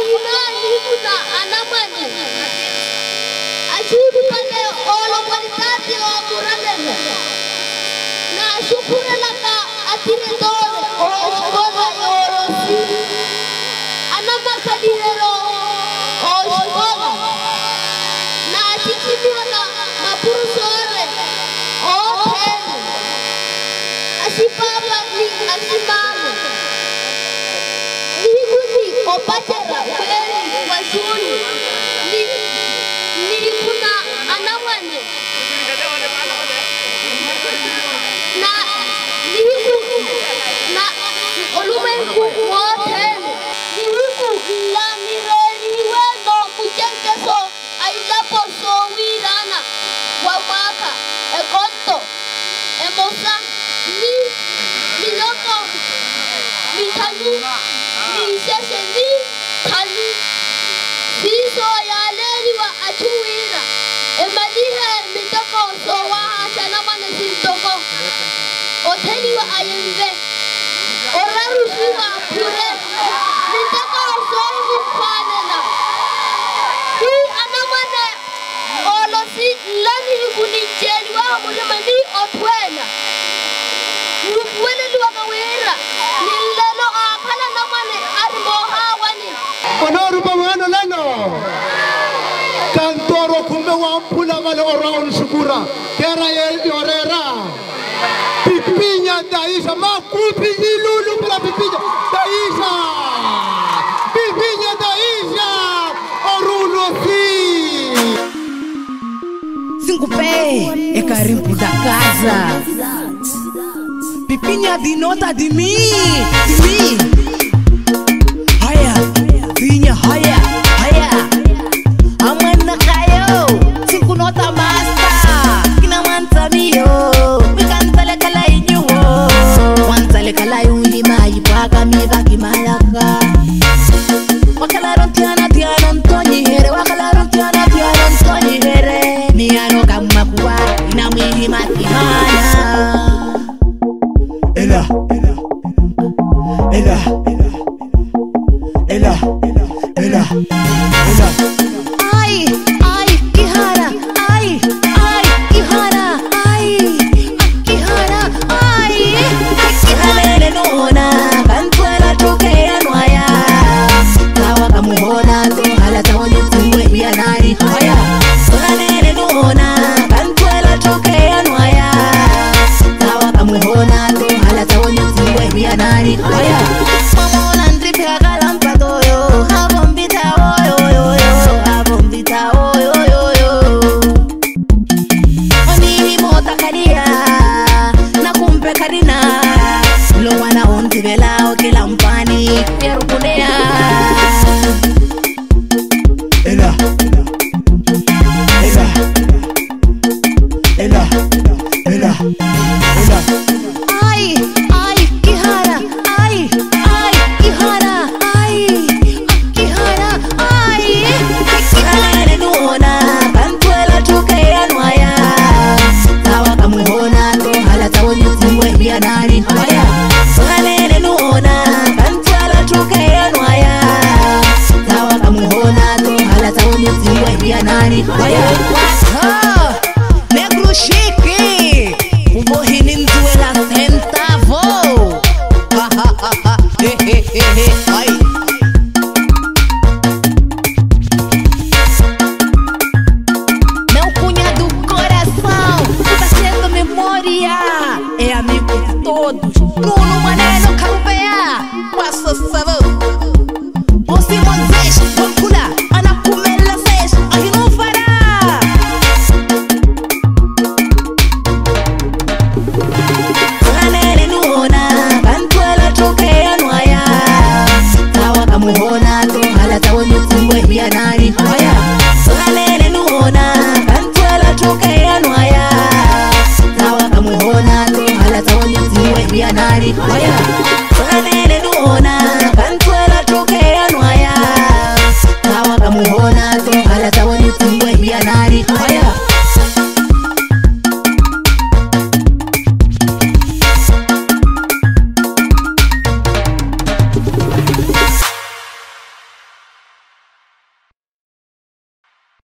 inani kuna anamani ashudu pale olo kwalitati o muradele na shukura laka atire dole o shkola yorosi anama kadiro o shkola na chichimura na mapurusore o tene asipapa ni asimama opatera kweli kwa shule ni kuna anawane na nihiku na olumengu wote nihiku la mireni wendo kuchenkeso ailapo so wirana wamaka ekonto emosa ni loko mitanu ni sese ni kanu biso ya leri wa achuira emalihe mitoko so wa ashana mane sintoko oteni wa ayembe oraru suwa pure mitoko so ukwanela ni anamane olosi lani kuninjeli wa mulimani otwena Wele luwa kawira nilelo akala namane armohawani Onoru bawano leno Kantoro kume wampula wale oraun shukura Kera yorera Pipinya daisha Makupi yilulu pula pipinya Daisha Pipinya daisha Oruno si Singupe e carimpo da casa Pipinya di nota di mi Haya, pinya haya Amana kayo Sinku nota masta Kina manta miyo Mikantale kala inyo Wantale kala yung lima Ipaka miga kimalaka Wakalaron tiana Ntoni here Wakalaron tiana Ntoni here Miyano kamakuwa Inamili makihana Ela Ay, Kihara Ay, Kihara Ay, Kihara Ay, Kihara nona Kantuela tukea nwaya Kawa kamuhona Tuhala tawonyo tuwe bianari Haya Kihara nona Kantuela tukea nwaya Kawa kamuhona Tuhala tawonyo tuwe bianari Haya Mamona ndripe akalampa toyo Habombita Habombita Onini mota kadia Na kumpe karina Lo wana onti velao kila mpani Pierukunea Ela Ay, Kihara Ay, Kihara Ay, Kihara Ay, Kihara nuna Kantuela tukea nwaya Tawa kamuhona Tuhala tawonyo tuwe bianari Haya Kihara nuna Kantuela tukea nwaya Tawa kamuhona Tuhala tawonyo tuwe bianari Haya Wata Negro chique Ubohini nzuela centavo Ay Meu cunhado coração Tá sendo memória É amigo de todos Nuno Maneno Calveia Passa sabão Você Moisés Bancula Ana Kumela Sesh Aí não fará Kanele nuna Kantuela tukea nwaya Tawa kamuhona Tuhala tawonyo tuwe bianari Haya Kanele nuna Kantuela tukea nwaya Tawa kamuhona Tuhala tawonyo tuwe bianari Haya Kanele nuna Kantuela tukea nwaya Tawa kamuhona Tuhala tawonyo tuwe bianari Haya